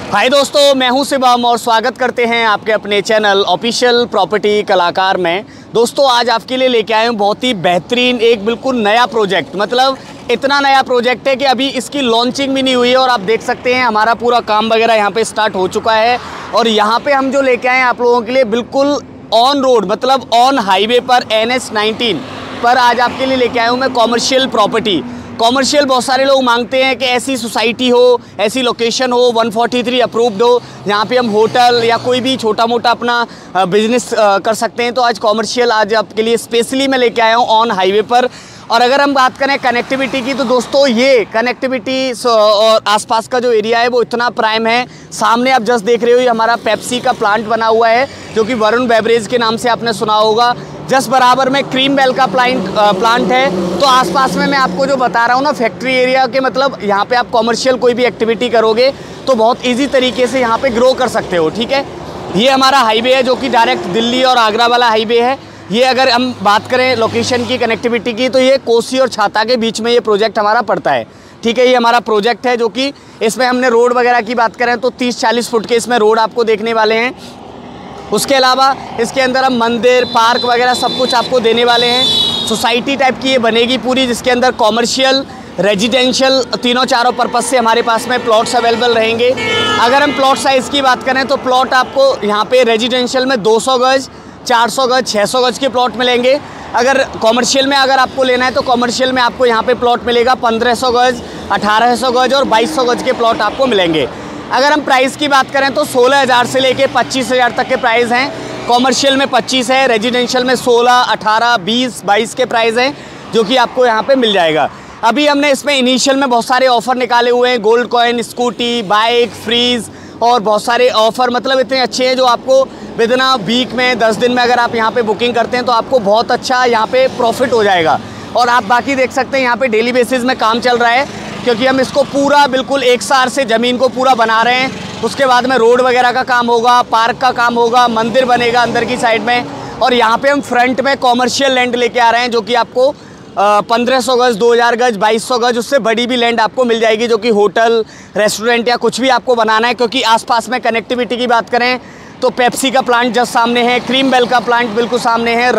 हाय दोस्तों, मैं हूं शिवम और स्वागत करते हैं आपके अपने चैनल ऑफिशियल प्रॉपर्टी कलाकार में। दोस्तों आज आपके लिए लेके आए हूं बहुत ही बेहतरीन एक बिल्कुल नया प्रोजेक्ट। मतलब इतना नया प्रोजेक्ट है कि अभी इसकी लॉन्चिंग भी नहीं हुई है और आप देख सकते हैं हमारा पूरा काम वगैरह यहाँ पे स्टार्ट हो चुका है। और यहाँ पे हम जो लेके आए हैं आप लोगों के लिए बिल्कुल ऑन रोड, मतलब ऑन हाईवे पर NH19 पर आज आपके लिए लेके आया हूँ मैं कॉमर्शियल प्रॉपर्टी। कॉमर्शियल बहुत सारे लोग मांगते हैं कि ऐसी सोसाइटी हो, ऐसी लोकेशन हो, 143 अप्रूव्ड हो, जहाँ पे हम होटल या कोई भी छोटा मोटा अपना बिजनेस कर सकते हैं। तो आज कॉमर्शियल आज आपके लिए स्पेशली मैं लेके आया हूँ ऑन हाईवे पर। और अगर हम बात करें कनेक्टिविटी की तो दोस्तों ये कनेक्टिविटी और आसपास का जो एरिया है वो इतना प्राइम है। सामने आप जस्ट देख रहे हो ये हमारा पेप्सी का प्लांट बना हुआ है जो कि वरुण बेवरेज के नाम से आपने सुना होगा। जस्ट बराबर में क्रीम बेल का प्लांट है। तो आसपास में मैं आपको जो बता रहा हूँ ना फैक्ट्री एरिया के, मतलब यहाँ पे आप कॉमर्शियल कोई भी एक्टिविटी करोगे तो बहुत ईजी तरीके से यहाँ पे ग्रो कर सकते हो। ठीक है, ये हमारा हाईवे है जो कि डायरेक्ट दिल्ली और आगरा वाला हाईवे है। ये अगर हम बात करें लोकेशन की, कनेक्टिविटी की, तो ये कोसी और छाता के बीच में ये प्रोजेक्ट हमारा पड़ता है। ठीक है, ये हमारा प्रोजेक्ट है जो कि इसमें हमने रोड वगैरह की बात करें तो 30-40 फुट के इसमें रोड आपको देखने वाले हैं। उसके अलावा इसके अंदर हम मंदिर, पार्क वगैरह सब कुछ आपको देने वाले हैं। सोसाइटी टाइप की ये बनेगी पूरी, जिसके अंदर कॉमर्शियल, रेजिडेंशियल तीनों चारों पर्पज़ से हमारे पास में प्लॉट्स अवेलेबल रहेंगे। अगर हम प्लॉट साइज़ की बात करें तो प्लॉट आपको यहाँ पे रेजिडेंशियल में 200 गज, 400 गज, 600 गज के प्लॉट मिलेंगे। अगर कॉमर्शियल में अगर आपको लेना है तो कॉमर्शियल में आपको यहाँ पे प्लॉट मिलेगा 1500 गज, 1800 गज और 2200 गज के प्लॉट आपको मिलेंगे। अगर हम प्राइस की बात करें तो 16,000 से लेके 25,000 तक के प्राइस हैं। कॉमर्शियल में 25 है, रेजिडेंशियल में 16, 18, 20, 22 के प्राइस हैं जो कि आपको यहाँ पे मिल जाएगा। अभी हमने इसमें इनिशियल में बहुत सारे ऑफ़र निकाले हुए हैं, gold coin, scooty, bike, fridge और बहुत सारे ऑफ़र, मतलब इतने अच्छे हैं जो आपको विदिन अ वीक में 10 दिन में अगर आप यहाँ पे बुकिंग करते हैं तो आपको बहुत अच्छा यहाँ पे प्रॉफिट हो जाएगा। और आप बाकी देख सकते हैं यहाँ पे डेली बेसिस में काम चल रहा है क्योंकि हम इसको पूरा बिल्कुल एक सार से ज़मीन को पूरा बना रहे हैं। उसके बाद में रोड वगैरह का काम होगा, पार्क का काम होगा, मंदिर बनेगा अंदर की साइड में। और यहाँ पे हम फ्रंट में कॉमर्शियल लैंड लेके आ रहे हैं जो कि आपको 1500 गज, 2000 गज, 2200 गज, उससे बड़ी भी लैंड आपको मिल जाएगी जो कि होटल, रेस्टोरेंट या कुछ भी आपको बनाना है। क्योंकि आसपास में कनेक्टिविटी की बात करें तो पेप्सी का प्लांट जस्ट सामने है, क्रीम बेल का प्लांट बिल्कुल सामने है,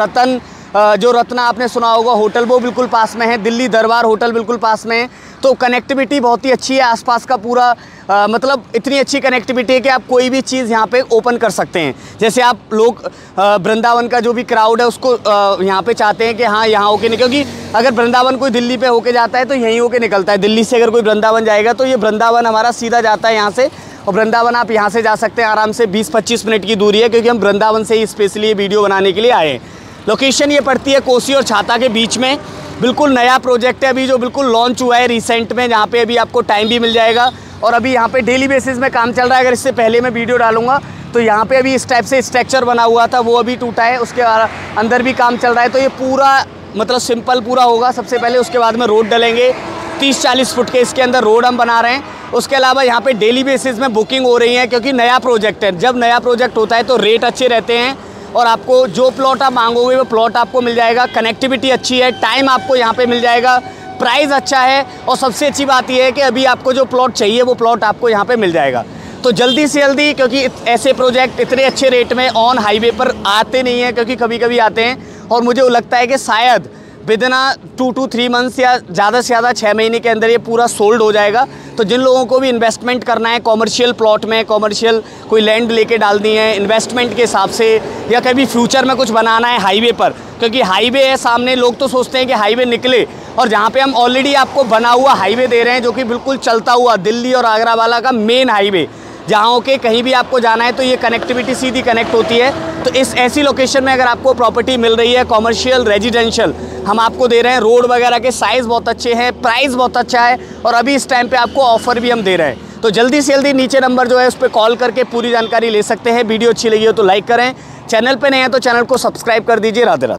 जो रत्ना आपने सुना होगा होटल वो बिल्कुल पास में है, दिल्ली दरबार होटल बिल्कुल पास में है। तो कनेक्टिविटी बहुत ही अच्छी है आसपास का पूरा, मतलब इतनी अच्छी कनेक्टिविटी है कि आप कोई भी चीज़ यहाँ पे ओपन कर सकते हैं। जैसे आप लोग वृंदावन का जो भी क्राउड है उसको यहाँ पे चाहते हैं कि हाँ यहाँ होके निकल, क्योंकि अगर वृंदावन कोई दिल्ली पे होके जाता है तो यहीं होके निकलता है। दिल्ली से अगर कोई वृंदावन जाएगा तो ये वृंदावन हमारा सीधा जाता है यहाँ से, और वृंदावन आप यहाँ से जा सकते हैं आराम से, 20-25 मिनट की दूरी है क्योंकि हम वृंदावन से ही स्पेशली ये वीडियो बनाने के लिए आए हैं। लोकेशन ये पड़ती है कोसी और छाता के बीच में। बिल्कुल नया प्रोजेक्ट है अभी जो बिल्कुल लॉन्च हुआ है रिसेंट में, जहाँ पे अभी आपको टाइम भी मिल जाएगा। और अभी यहाँ पे डेली बेसिस में काम चल रहा है। अगर इससे पहले मैं वीडियो डालूंगा तो यहाँ पे अभी इस टाइप से स्ट्रक्चर बना हुआ था वो अभी टूटा है, उसके अंदर भी काम चल रहा है। तो ये पूरा मतलब सिंपल पूरा होगा सबसे पहले, उसके बाद में रोड डलेंगे। 30-40 फुट के इसके अंदर रोड हम बना रहे हैं। उसके अलावा यहाँ पे डेली बेसिस में बुकिंग हो रही है क्योंकि नया प्रोजेक्ट है। जब नया प्रोजेक्ट होता है तो रेट अच्छे रहते हैं और आपको जो प्लॉट आप मांगोगे वो प्लॉट आपको मिल जाएगा। कनेक्टिविटी अच्छी है, टाइम आपको यहाँ पे मिल जाएगा, प्राइस अच्छा है और सबसे अच्छी बात यह है कि अभी आपको जो प्लॉट चाहिए वो प्लॉट आपको यहाँ पे मिल जाएगा। तो जल्दी से जल्दी, क्योंकि ऐसे प्रोजेक्ट इतने अच्छे रेट में ऑन हाईवे पर आते नहीं हैं, क्योंकि कभी कभी आते हैं और मुझे लगता है कि शायद विदिन 2 to 3 मंथ्स या ज़्यादा से ज़्यादा 6 महीने के अंदर ये पूरा सोल्ड हो जाएगा। तो जिन लोगों को भी इन्वेस्टमेंट करना है कॉमर्शियल प्लॉट में, कॉमर्शियल कोई लैंड लेके डालनी है इन्वेस्टमेंट के हिसाब से, या कभी फ्यूचर में कुछ बनाना है हाईवे पर, क्योंकि हाईवे है सामने, लोग तो सोचते हैं कि हाईवे निकले, और जहाँ पे हम ऑलरेडी आपको बना हुआ हाईवे दे रहे हैं जो कि बिल्कुल चलता हुआ दिल्ली और आगरा वाला का मेन हाईवे, जहाँ के कहीं भी आपको जाना है तो ये कनेक्टिविटी सीधी कनेक्ट होती है। तो इस ऐसी लोकेशन में अगर आपको प्रॉपर्टी मिल रही है कॉमर्शियल, रेजिडेंशियल, हम आपको दे रहे हैं, रोड वगैरह के साइज़ बहुत अच्छे हैं, प्राइस बहुत अच्छा है और अभी इस टाइम पे आपको ऑफ़र भी हम दे रहे हैं। तो जल्दी से जल्दी नीचे नंबर जो है उस पर कॉल करके पूरी जानकारी ले सकते हैं। वीडियो अच्छी लगी हो तो लाइक करें, चैनल पे नए हैं तो चैनल को सब्सक्राइब कर दीजिए। राधे राधे।